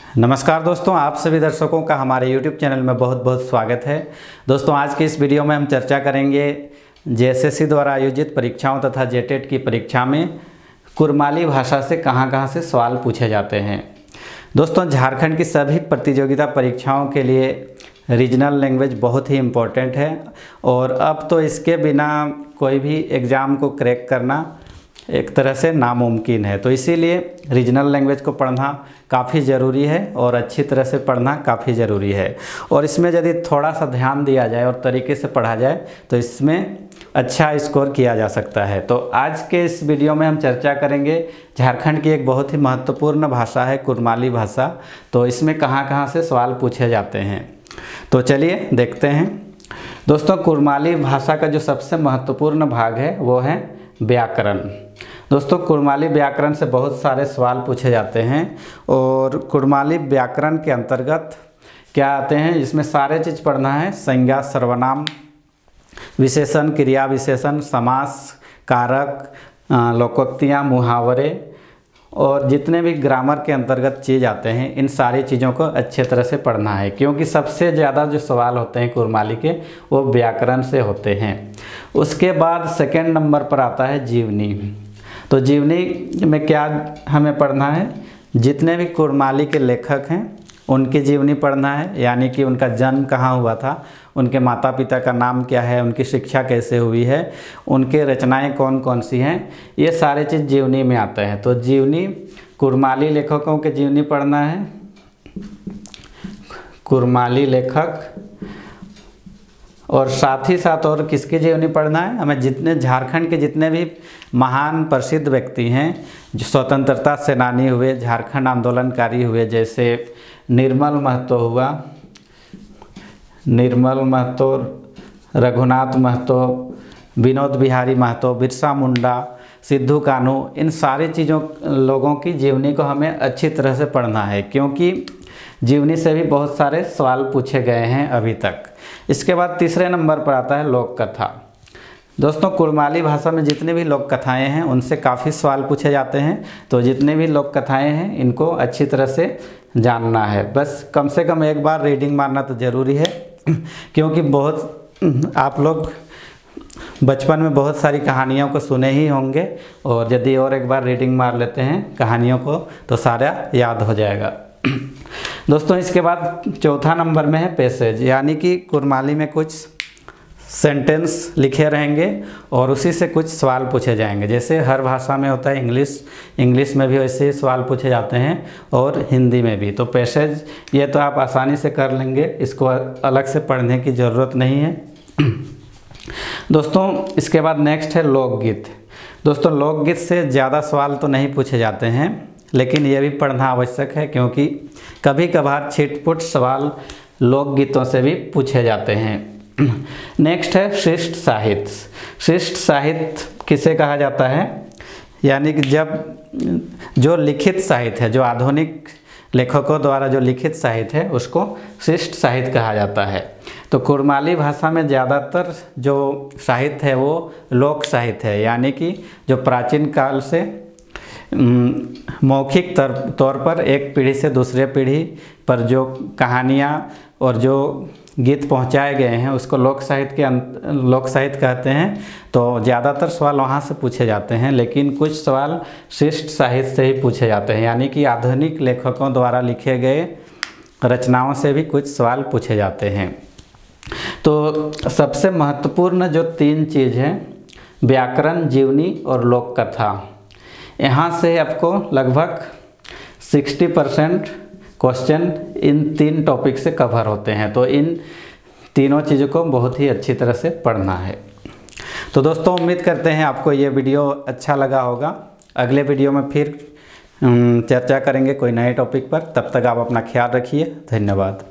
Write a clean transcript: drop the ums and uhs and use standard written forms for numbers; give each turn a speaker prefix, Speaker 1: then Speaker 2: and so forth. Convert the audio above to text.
Speaker 1: नमस्कार दोस्तों, आप सभी दर्शकों का हमारे YouTube चैनल में बहुत बहुत स्वागत है। दोस्तों, आज की इस वीडियो में हम चर्चा करेंगे जेएसएससी द्वारा आयोजित परीक्षाओं तथा जेटेट की परीक्षा में कुरमाली भाषा से कहां से सवाल पूछे जाते हैं। दोस्तों, झारखंड की सभी प्रतियोगिता परीक्षाओं के लिए रीजनल लैंग्वेज बहुत ही इम्पोर्टेंट है और अब तो इसके बिना कोई भी एग्ज़ाम को क्रैक करना एक तरह से नामुमकिन है। तो इसीलिए रीजनल लैंग्वेज को पढ़ना काफ़ी ज़रूरी है और अच्छी तरह से पढ़ना काफ़ी ज़रूरी है। और इसमें यदि थोड़ा सा ध्यान दिया जाए और तरीके से पढ़ा जाए तो इसमें अच्छा स्कोर किया जा सकता है। तो आज के इस वीडियो में हम चर्चा करेंगे झारखंड की एक बहुत ही महत्वपूर्ण भाषा है कुरमाली भाषा। तो इसमें कहाँ से सवाल पूछे जाते हैं, तो चलिए देखते हैं। दोस्तों, कुरमाली भाषा का जो सबसे महत्वपूर्ण भाग है वो है व्याकरण। दोस्तों, कुरमाली व्याकरण से बहुत सारे सवाल पूछे जाते हैं और कुरमाली व्याकरण के अंतर्गत क्या आते हैं, इसमें सारे चीज़ पढ़ना है। संज्ञा, सर्वनाम, विशेषण, क्रिया विशेषण, समास, कारक, लोकोक्तियाँ, मुहावरे और जितने भी ग्रामर के अंतर्गत चीज़ आते हैं, इन सारी चीज़ों को अच्छे तरह से पढ़ना है, क्योंकि सबसे ज़्यादा जो सवाल होते हैं कुरमाली के वो व्याकरण से होते हैं। उसके बाद सेकंड नंबर पर आता है जीवनी। तो जीवनी में क्या हमें पढ़ना है, जितने भी कुरमाली के लेखक हैं उनकी जीवनी पढ़ना है, यानी कि उनका जन्म कहाँ हुआ था, उनके माता पिता का नाम क्या है, उनकी शिक्षा कैसे हुई है, उनके रचनाएं कौन कौन सी हैं, ये सारे चीज़ जीवनी में आते हैं। तो जीवनी, कुरमाली लेखकों के जीवनी पढ़ना है, कुरमाली लेखक, और साथ ही साथ और किसकी जीवनी पढ़ना है हमें, जितने झारखंड के जितने भी महान प्रसिद्ध व्यक्ति हैं जो स्वतंत्रता सेनानी हुए, झारखंड आंदोलनकारी हुए, जैसे निर्मल महतो हुआ, निर्मल महतो, रघुनाथ महतो, विनोद बिहारी महतो, बिरसा मुंडा, सिद्धू कान्हू, इन सारी चीज़ों लोगों की जीवनी को हमें अच्छी तरह से पढ़ना है, क्योंकि जीवनी से भी बहुत सारे सवाल पूछे गए हैं अभी तक। इसके बाद तीसरे नंबर पर आता है लोक कथा। दोस्तों, कुरमाली भाषा में जितनी भी लोक कथाएँ हैं उनसे काफ़ी सवाल पूछे जाते हैं। तो जितने भी लोक कथाएँ हैं इनको अच्छी तरह से जानना है, बस कम से कम एक बार रीडिंग मारना तो ज़रूरी है, क्योंकि बहुत आप लोग बचपन में बहुत सारी कहानियों को सुने ही होंगे और यदि और एक बार रीडिंग मार लेते हैं कहानियों को तो सारा याद हो जाएगा। दोस्तों, इसके बाद चौथा नंबर में है पैसेज, यानी कि कुरमाली में कुछ सेंटेंस लिखे रहेंगे और उसी से कुछ सवाल पूछे जाएंगे। जैसे हर भाषा में होता है, इंग्लिश में भी वैसे ही सवाल पूछे जाते हैं और हिंदी में भी। तो पैसेज ये तो आप आसानी से कर लेंगे, इसको अलग से पढ़ने की ज़रूरत नहीं है। दोस्तों, इसके बाद नेक्स्ट है लोकगीत। दोस्तों, लोकगीत से ज़्यादा सवाल तो नहीं पूछे जाते हैं, लेकिन ये भी पढ़ना आवश्यक है, क्योंकि कभी कभार छिटपुट सवाल लोकगीतों से भी पूछे जाते हैं। नेक्स्ट है शिष्ट साहित्य। शिष्ट साहित्य किसे कहा जाता है, यानी कि जब जो लिखित साहित्य है, जो आधुनिक लेखकों द्वारा जो लिखित साहित्य है उसको शिष्ट साहित्य कहा जाता है। तो कुरमाली भाषा में ज़्यादातर जो साहित्य है वो लोक साहित्य है, यानी कि जो प्राचीन काल से मौखिक तौर पर एक पीढ़ी से दूसरे पीढ़ी पर जो कहानियाँ और जो गीत पहुँचाए गए हैं उसको लोक साहित्य कहते हैं। तो ज़्यादातर सवाल वहाँ से पूछे जाते हैं, लेकिन कुछ सवाल शिष्ट साहित्य से ही पूछे जाते हैं, यानी कि आधुनिक लेखकों द्वारा लिखे गए रचनाओं से भी कुछ सवाल पूछे जाते हैं। तो सबसे महत्वपूर्ण जो तीन चीज़ हैं, व्याकरण, जीवनी और लोक कथा, यहाँ से आपको लगभग 60% क्वेश्चन इन तीन टॉपिक से कवर होते हैं। तो इन तीनों चीज़ों को बहुत ही अच्छी तरह से पढ़ना है। तो दोस्तों, उम्मीद करते हैं आपको ये वीडियो अच्छा लगा होगा। अगले वीडियो में फिर चर्चा करेंगे कोई नए टॉपिक पर। तब तक आप अपना ख्याल रखिए। धन्यवाद।